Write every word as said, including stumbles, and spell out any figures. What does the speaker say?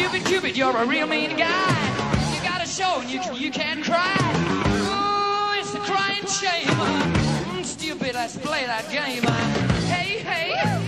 Cupid, Cupid, you're a real mean guy. You got a show and you, you can't cry. Ooh, it's a crying shame. Mm, stupid, let's play that game. Hey, hey.